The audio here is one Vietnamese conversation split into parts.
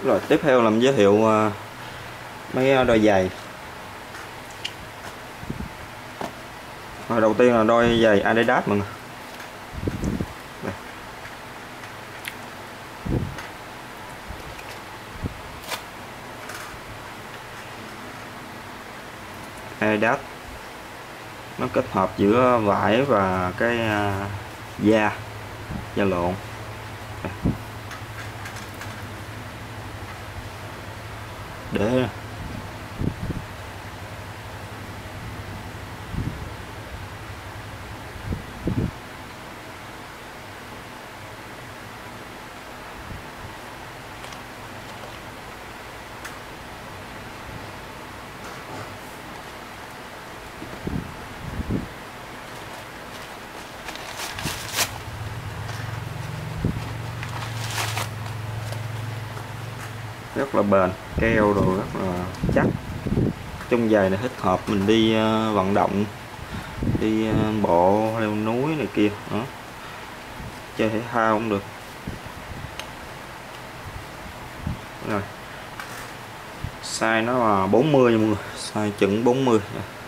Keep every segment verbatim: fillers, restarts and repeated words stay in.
Rồi tiếp theo làm giới thiệu uh, mấy đôi giày. Rồi đầu tiên là đôi giày Adidas mọi người. Đây. Adidas nó kết hợp giữa vải và cái uh, da da lộn. Đây. Để rất là bền, keo đồ rất là chắc. Trong giày này thích hợp mình đi uh, vận động, đi uh, bộ leo núi này kia đó, chơi thể thao cũng được. Rồi size nó là bốn mươi nha mọi người, size chuẩn bốn mươi.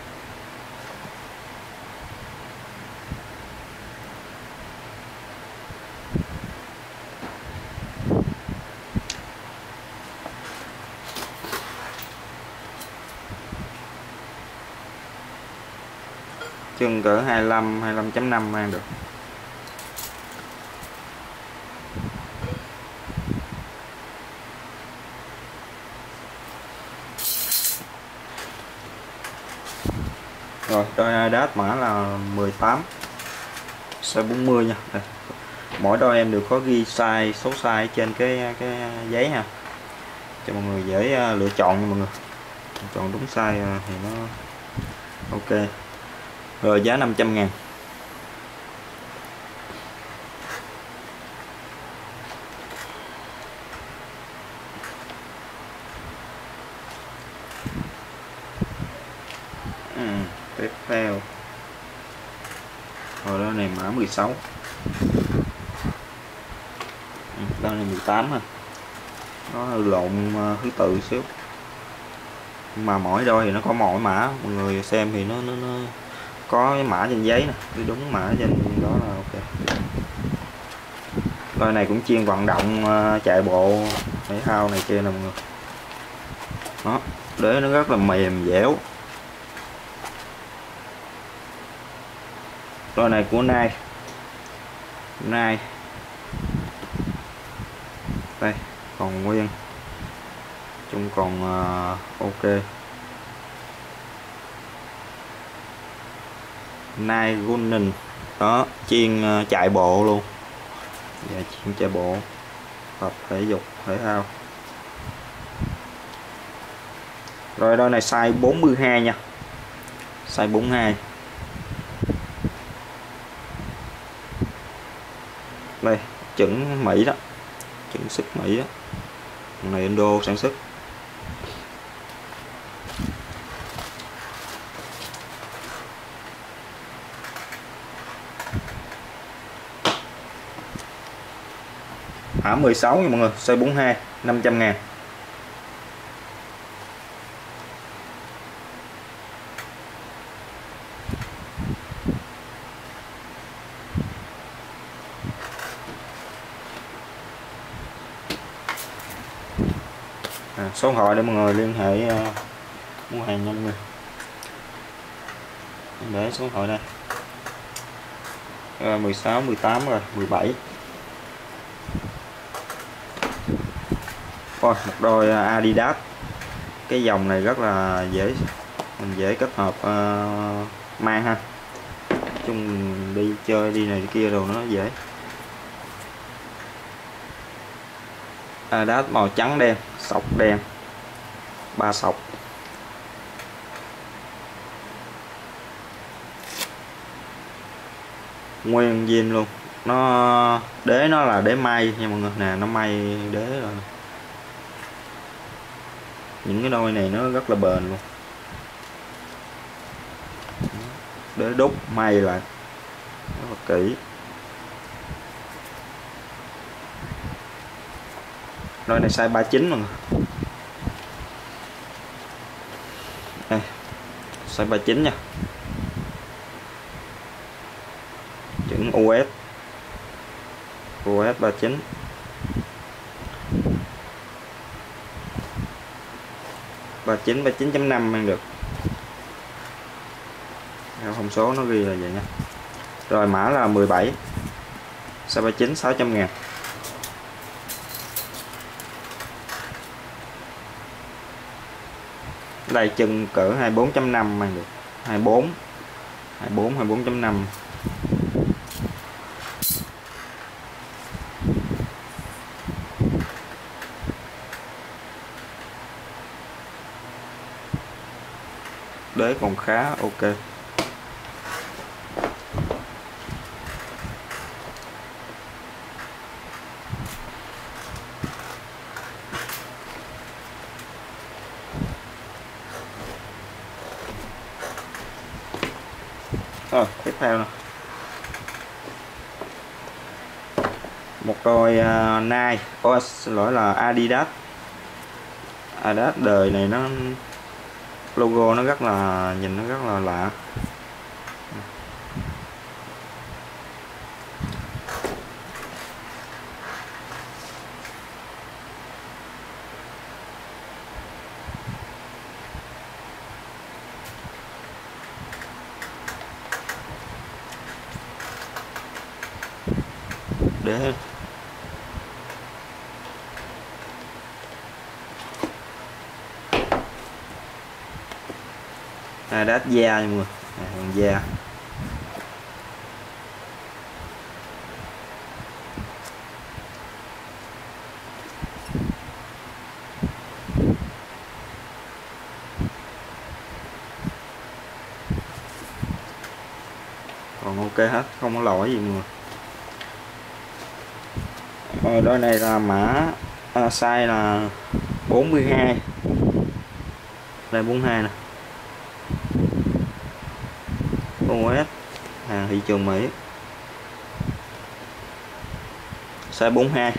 Chân cỡ hai mươi lăm, hai mươi lăm chấm năm mang được. Rồi đôi Adidas mã là mười tám, size bốn mươi nha. Đây. Mỗi đôi em đều có ghi size, số size trên cái cái giấy ha, cho mọi người dễ lựa chọn nha mọi người. Chọn đúng size thì nó ok. Rồi giá năm trăm ngàn. Ừ, tiếp theo. Rồi đó này mã mười sáu. Ừ, đó này mười tám ha. Nó lộn thứ tự xíu. Mà mỗi đôi thì nó có mỗi mã, mọi người xem thì nó nó, nó có cái mã trên giấy nè, cái đúng mã trên đó là ok. Đôi này cũng chuyên vận động, chạy bộ thể thao này kia nè mọi người. Đó, đế nó rất là mềm dẻo. Đôi này của Nike. Nike. Đây, còn nguyên. Chung còn uh, ok. Nike Running. Đó, chuyên uh, chạy bộ luôn. Dạ, chuyên chạy bộ, tập thể dục thể thao. Rồi đôi này size bốn mươi hai nha. Size bốn mươi hai. Đây, chuẩn Mỹ đó. Chuẩn xuất Mỹ đó. Này Indo sản xuất. Mã mười sáu nha mọi người, size bốn mươi hai, năm trăm ngàn. À, số điện thoại để mọi người liên hệ uh, mua hàng nha mọi người. Để số điện thoại đây. À, mười sáu, mười tám rồi, mười bảy. Rồi, một đôi Adidas. Cái dòng này rất là dễ, mình dễ kết hợp uh, mang ha. Chung đi chơi đi này đi kia đồ nó dễ. Adidas màu trắng đen, sọc đen, ba sọc. Nguyên zin luôn. Nó đế nó là đế may nha mọi người nè, nó may đế rồi. Những cái đôi này nó rất là bền luôn. Đế đúc may lại rất là kỹ. Đôi này size ba mươi chín mọi người. Đây, size ba mươi chín nha. Chuẩn u ét. u ét ba mươi chín. ba mươi chín, ba mươi chín chấm năm mang được. Thông số nó ghi là vậy nha. Rồi mã là mười bảy. Size ba mươi chín sáu trăm ngàn. Đây chân cỡ hai mươi bốn chấm năm mang được. hai mươi bốn. hai mươi bốn, hai mươi bốn chấm năm. Đế còn khá ok. Rồi tiếp theo nè, một đôi uh, Nike, oh, xin lỗi là Adidas. Adidas đời này nó logo nó rất là, nhìn nó rất là lạ. Để Adidas da nha mọi người, hàng da. Còn ok hết, không có lỗi gì mọi người. Rồi đôi này là mã à, size là bốn mươi hai. Đây bốn mươi hai nè. u ét, hàng thị trường Mỹ. Size bốn mươi hai.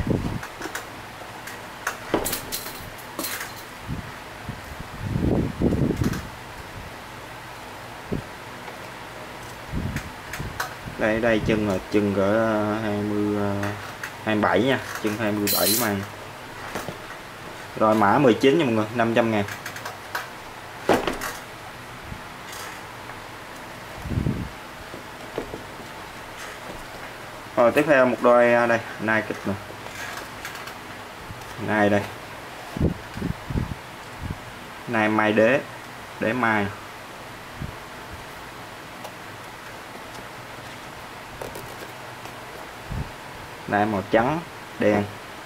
Đây đây chân là chân cỡ hai mươi, hai mươi bảy nha, chân hai mươi bảy mang. Rồi mã mười chín nha mọi người, năm trăm ngàn. Rồi tiếp theo một đôi đây, Nike kịch nè. Nike đây. Nike mai đế, đế mai. Đây màu trắng, đen.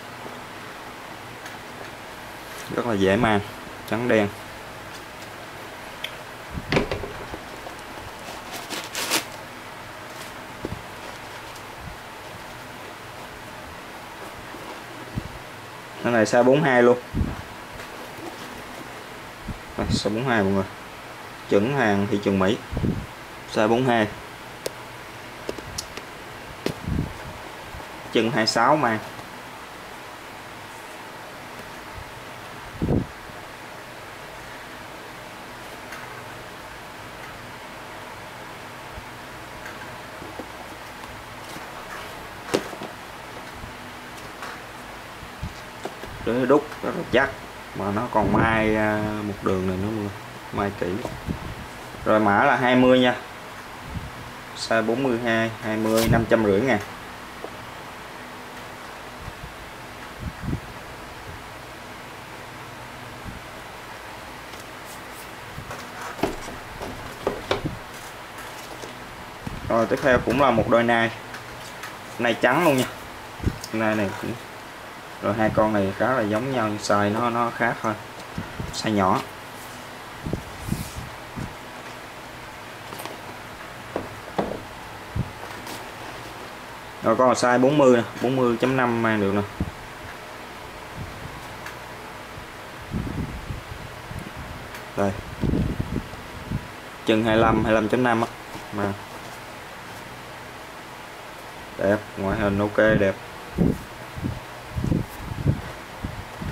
Rất là dễ mang, trắng đen. Cái này size bốn mươi hai luôn. Đây, size bốn mươi hai mọi người. Chuẩn hàng thị trường Mỹ. Size bốn mươi hai. Chân hai mươi sáu mang. Đế đúc rất là chắc, mà nó còn mai một đường này nữa, mai kỹ. Rồi mã là hai mươi nha. Size bốn mươi hai, hai mươi, năm trăm rưỡi ngàn. Rồi tiếp theo cũng là một đôi nai. Nai trắng luôn nha. Nai này cũng. Rồi hai con này khá là giống nhau, nhưng size nó nó khác thôi. Size nhỏ. Rồi con là size bốn mươi nè, bốn mươi chấm năm mang được nè. Đây. Chân hai mươi lăm, hai mươi lăm chấm năm á. Mà đẹp, ngoại hình ok đẹp.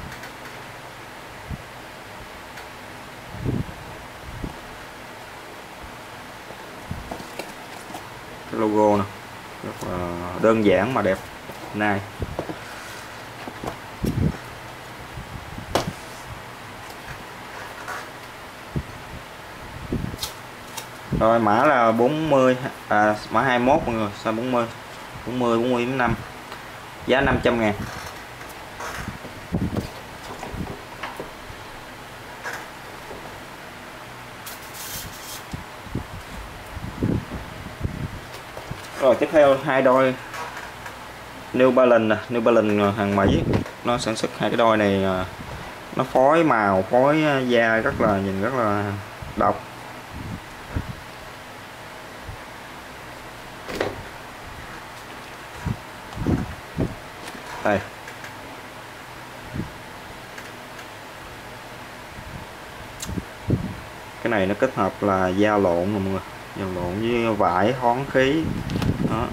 logo nè, rất là đơn giản mà đẹp này. Rồi mã là bốn mươi, à, mã hai mươi mốt mọi người, size bốn mươi, bốn mươi, bốn mươi năm, giá năm trăm ngàn. Rồi tiếp theo hai đôi New Balance nè, New Balance hàng Mỹ, nó sản xuất hai cái đôi này, nó phối màu, phối da rất là nhìn rất là độc. Đây. Cái này nó kết hợp là da lộn nè mọi người, da lộn với vải hoán khí. Đó.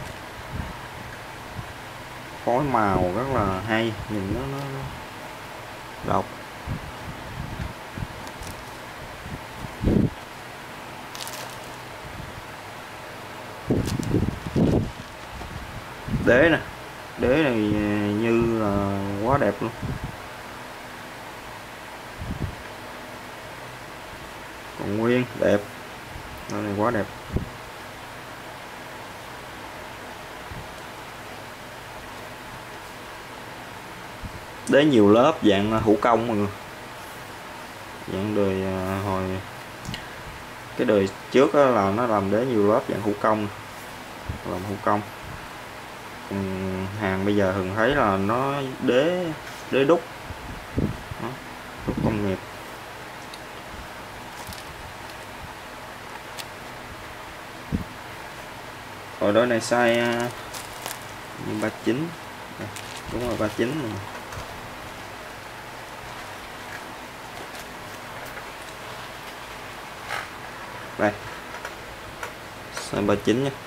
Phối màu rất là hay, nhìn nó, nó độc. Đế nè, đế này như là quá đẹp luôn. Còn nguyên đẹp, cái này quá đẹp. Đế nhiều lớp dạng hữu công mọi người, dạng đời hồi cái đời trước đó là nó làm đế nhiều lớp dạng hữu công, làm hữu công. Còn hàng bây giờ thường thấy là nó đế đế đúc, đó, đúc công nghiệp. Rồi đôi này size ba mươi chín, đúng rồi ba mươi chín rồi. Đây, size ba mươi chín nhé.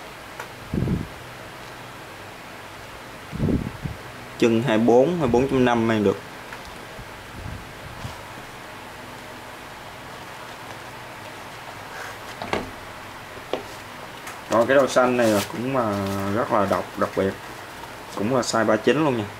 Chân hai mươi bốn, hai mươi bốn chấm năm mang được. Rồi cái đôi xanh này là cũng là rất là độc, đặc biệt, cũng là size ba mươi chín luôn nha.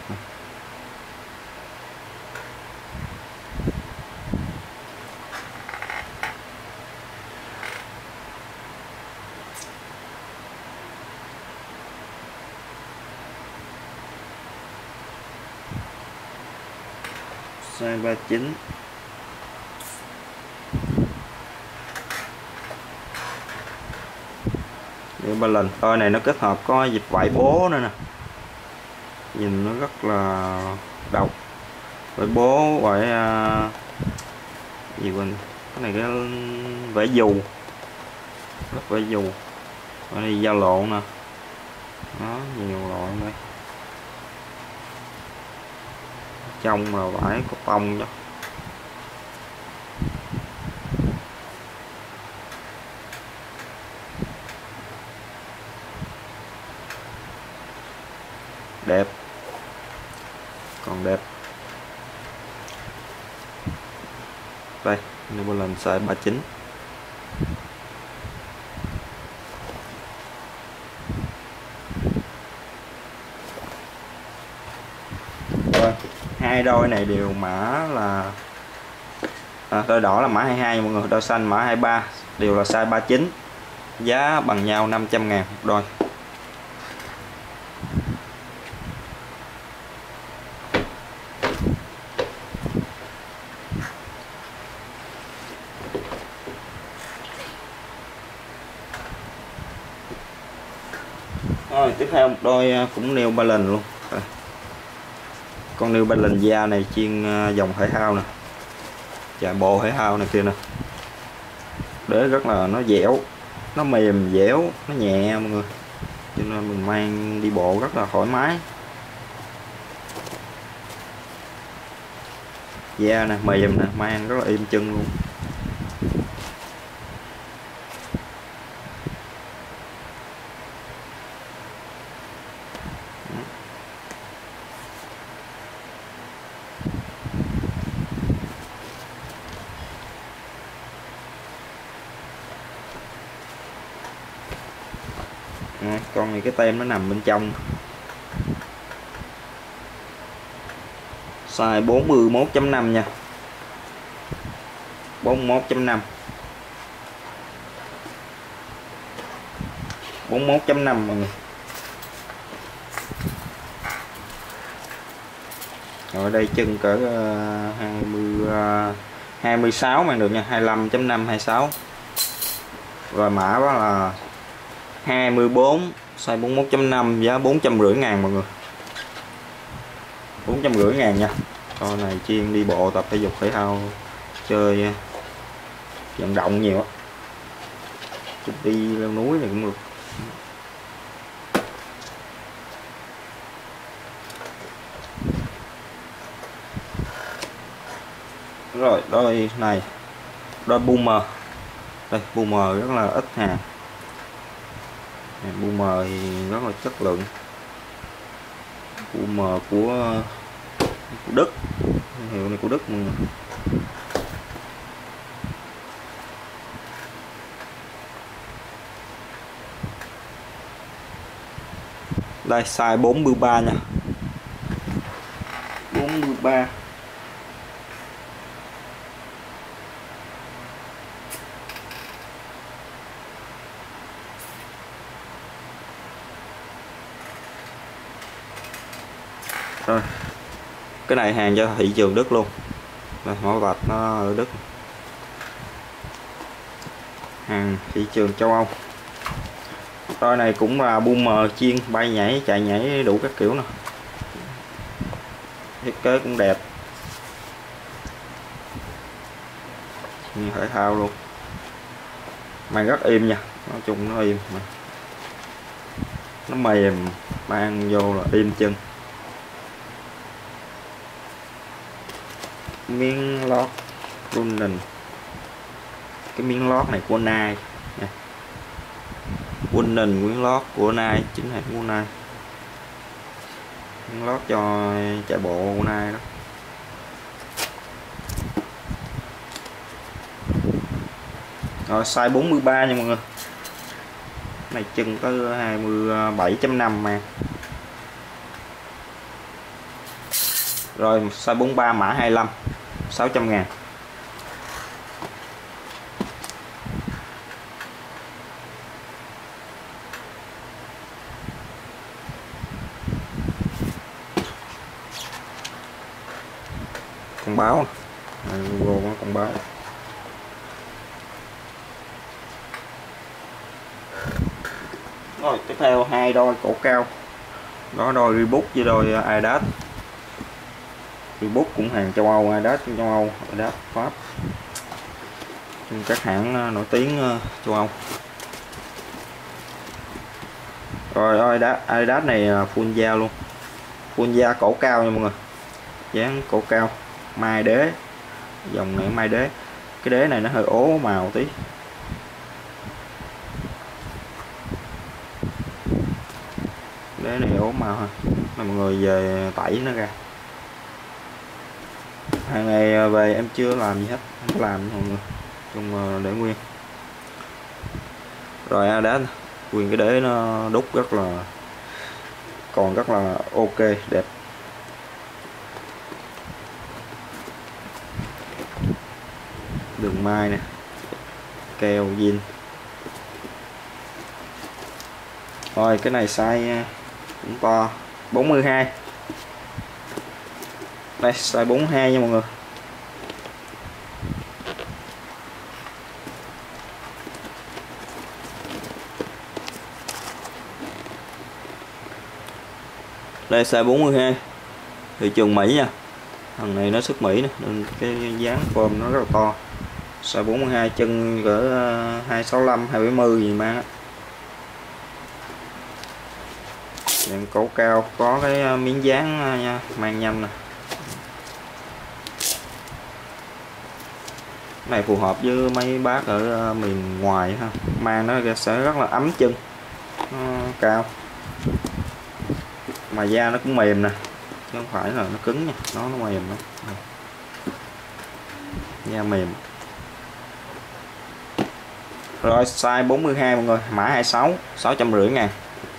Size ba mươi chín. New Balance. Đôi này nó kết hợp có dịch vải bố nữa nè. Nhìn nó rất là độc. Vải bố, vải uh, gì quên. Cái này cái vải dù. Rất vải dù. Ở đây da lộn nè. Đó, nhiều loại đây. Trong là vải có tông đó. Đẹp, còn đẹp. Đây, New Balance size ba mươi chín. Rồi, hai đôi này đều mã là à, đôi đỏ là mã hai mươi hai mọi người, đôi xanh mã hai mươi ba, đều là size ba mươi chín. Giá bằng nhau năm trăm ngàn một đôi. Rồi tiếp theo một đôi cũng New Balance luôn. Rồi. Con New Balance da này chuyên dòng thể thao nè, chạy bộ thể thao này kia nè. Đế rất là nó dẻo, nó mềm dẻo, nó nhẹ mọi người, cho nên mình mang đi bộ rất là thoải mái. Da nè mềm nè, mang rất là êm chân luôn. nha. Con này cái tem nó nằm bên trong. Size bốn mươi mốt chấm năm nha, bốn mươi mốt chấm năm, bốn mươi mốt chấm năm mọi người. Ở đây chân cỡ uh, hai mươi uh, hai mươi sáu mang được nha, hai mươi lăm chấm năm, hai mươi sáu. Rồi mã đó là hai mươi bốn, size bốn mươi mốt chấm năm, giá bốn trăm rưỡi ngàn mọi người, bốn trăm rưỡi ngàn nha. Con này chuyên đi bộ tập thể dục thể thao, chơi vận động nhiều á, chụp đi leo núi này cũng được. Rồi đôi này, đôi Boomer, đây Boomer rất là ít hàng, Boomer thì rất là chất lượng, Boomer của, của Đức, hiệu này của Đức mọi người. Đây size bốn mươi ba nha, bốn mươi ba. Rồi cái này hàng cho thị trường Đức luôn, mẫu vạch nó ở Đức, hàng thị trường châu Âu. Đôi này cũng là Boomer chuyên bay nhảy, chạy nhảy đủ các kiểu nè, thiết kế cũng đẹp, như thể thao luôn, mang rất êm nha, nói chung nó êm, nó mềm, mang vô là êm chân. Miếng lót Running, cái miếng lót này của Nike nha, Running miếng lót của Nike, chính hãng của Nike, miếng lót cho chạy bộ của Nike đó. Rồi size bốn mươi ba nha mọi người, này chân tới hai mươi bảy chấm năm mà. Rồi size bốn mươi ba mã hai mươi lăm, sáu trăm ngàn. Con báo logo con báo. Rồi tiếp theo hai đôi cổ cao, đó đôi Reebok với đôi Adidas. Reebok cũng hàng châu Âu, Adidas châu Âu, Adidas Pháp, các hãng nổi tiếng châu Âu. Rồi Adidas, Adidas này full da luôn, full da cổ cao nha mọi người, dáng cổ cao, mai đế, dòng này mai đế, cái đế này nó hơi ố màu tí. Đế này ố màu ha, mọi người về tẩy nó ra. Hàng này về em chưa làm gì hết, không làm mọi người, chung để nguyên. Rồi Adidas nguyên cái đế nó đúc rất là, còn rất là ok đẹp. Đường mai nè, keo zin. Rồi cái này size cũng to, bốn mươi hai. Đây size bốn mươi hai nha mọi người. Đây size bốn mươi hai, thị trường Mỹ nha, thằng này nó xuất Mỹ nè, nên cái dáng form nó rất là to. Size bốn mươi hai, chân cỡ hai sáu lăm, hai bảy mươi gì mang á. Dạng cổ cao, có cái miếng dán nha, mang nhanh nè. Cái này phù hợp với mấy bác ở miền ngoài ha, mang nó sẽ rất là ấm chân, nó cao, mà da nó cũng mềm nè, chứ không phải là nó cứng nha, nó nó mềm đó. Da mềm. Rồi size bốn mươi hai mọi người, mã hai mươi sáu, sáu trăm rưỡi ngàn.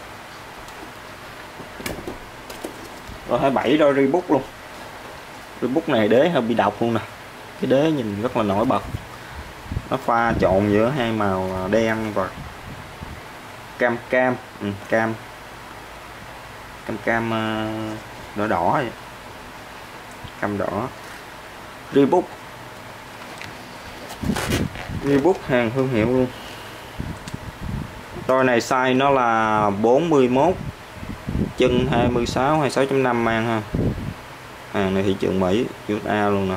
Rồi hai bảy đôi Reebok luôn. Reebok này đế hơi bị độc luôn nè, cái đế nhìn rất là nổi bật, nó pha trộn giữa hai màu đen và cam cam ừ, cam cam cam đỏ đỏ vậy. Cam đỏ. Reebok Reebok hàng thương hiệu luôn. Đôi này size nó là bốn mươi mốt, chân hai mươi sáu, hai mươi sáu chấm năm mang ha. Hàng này thị trường Mỹ, u ét a luôn nè.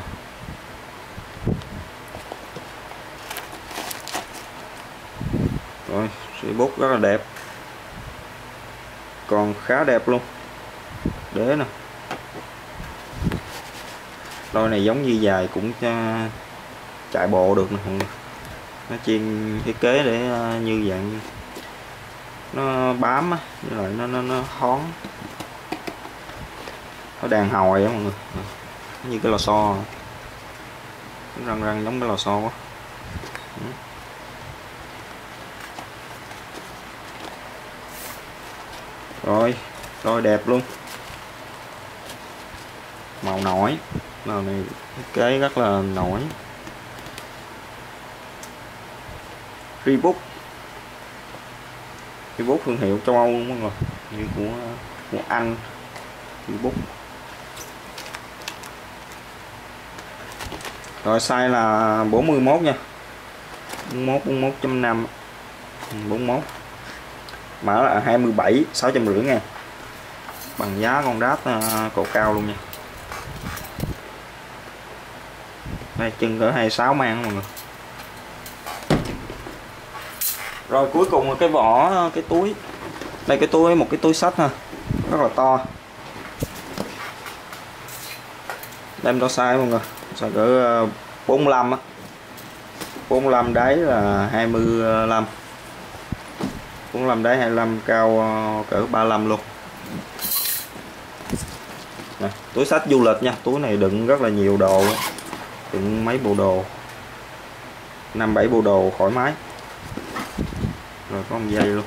Rồi, Reebok rất là đẹp. Còn khá đẹp luôn. Đế nè. Đôi này giống như dài cũng chạy bộ được nè. Nó chuyên thiết kế để như dạng nó bám á, với lại nó nó nó hón, nó đàn hồi á mọi người, như cái lò xo, răng răng giống cái lò xo quá. Rồi, rồi đẹp luôn, màu nổi, màu này thiết kế rất là nổi. Reebok Reebok thương hiệu châu Âu luôn mọi người, như của của Anh. Reebok. Rồi size là bốn mươi mốt nha, bốn mươi mốt, bốn mươi mốt chấm năm, bốn mươi mốt, mã là hai mươi bảy, sáu trăm rưỡi ngàn, bằng giá con đát uh, cổ cao luôn nha. Đây chân cỡ hai mươi sáu mang mọi người. Rồi cuối cùng là cái vỏ, cái túi. Đây cái túi, một cái túi xách ha, rất là to. Đem đo size mọi người, size cỡ bốn mươi lăm á, bốn mươi lăm đáy là hai mươi lăm, bốn mươi lăm đáy hai mươi lăm, cao cỡ ba mươi lăm luôn. Nè, túi xách du lịch nha, túi này đựng rất là nhiều đồ, đựng mấy bộ đồ, năm bảy bộ đồ thoải mái. Rồi có một dây luôn.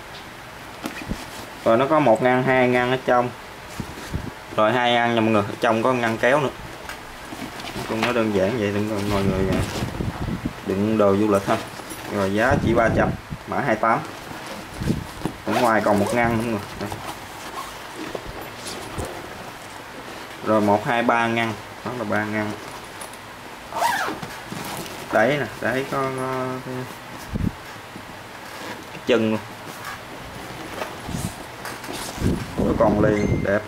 Rồi nó có một ngăn, hai ngăn ở trong. Rồi hai ngăn nha mọi người, ở trong có ngăn kéo nữa. Cũng nó đơn giản vậy, đừng mọi người đựng đồ du lịch ha. Rồi giá chỉ ba trăm, mã hai mươi tám. Ở ngoài còn một ngăn nữa mọi người. Đây. Rồi một hai ba ngăn, đó là ba ngăn. Đấy nè, đấy có, có cái, cái chân luôn. Ủa còn liền đẹp.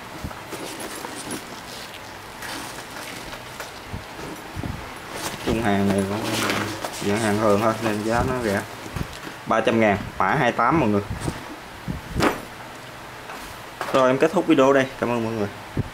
Chung hàng này cũng dạng hàng thường thôi nên giá nó rẻ. ba trăm ngàn, mã hai mươi tám mọi người. Rồi em kết thúc video đây. Cảm ơn mọi người.